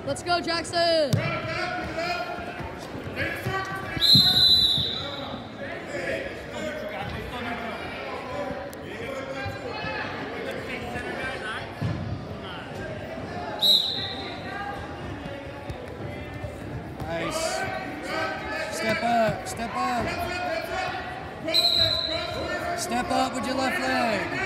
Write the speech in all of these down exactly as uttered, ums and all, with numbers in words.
Let's go, Jackson. Nice. Step up, step up. Step up with your left leg.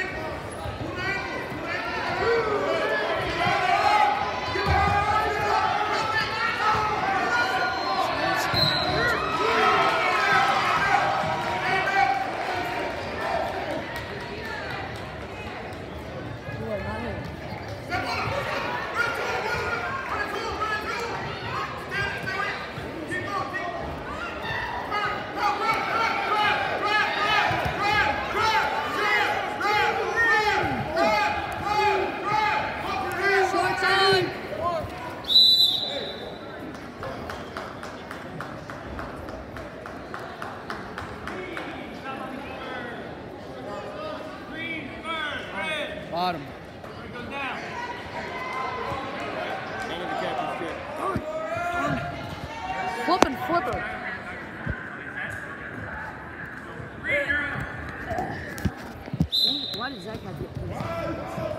Bottom. Flip and flipper. Why does that guy get this?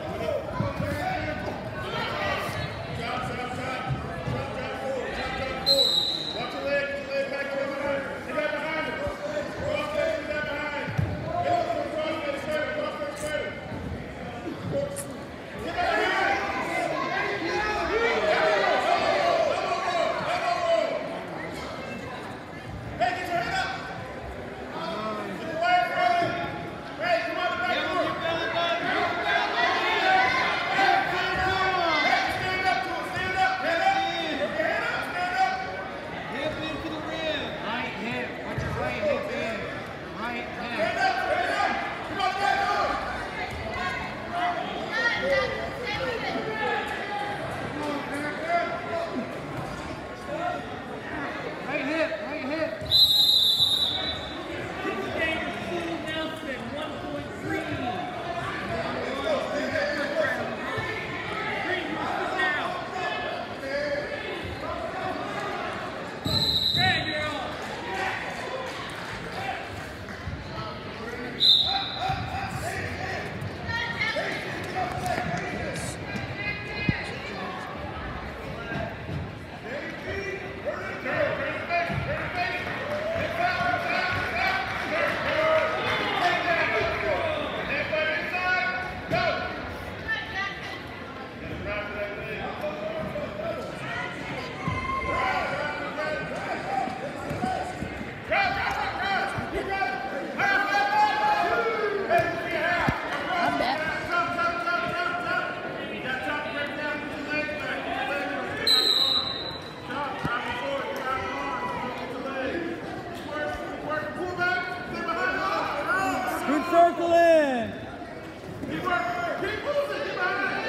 Good circling. Keep working. Keep moving. Keep behind.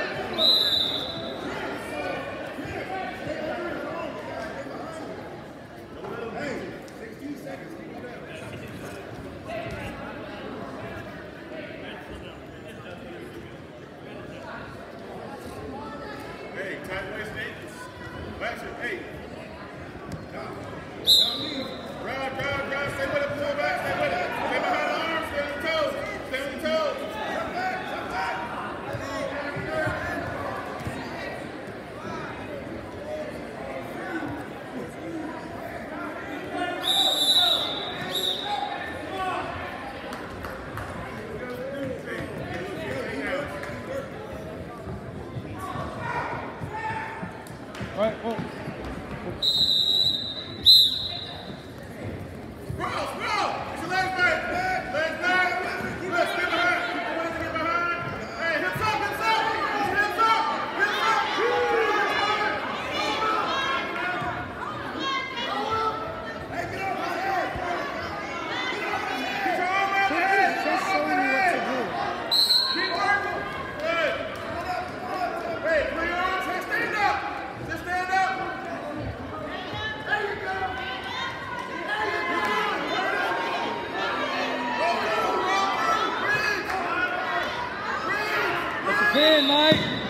Hey, sixteen seconds. Keep it down. Hey, tight waist ankles. Watch it. Hey. Drive, drive, drive. Stay with it. Pull back. Stay with it. Stay behind the arms. Stay on the toes. Stay on the toes. Come back. Come back. All right, oh. Pin, Mike.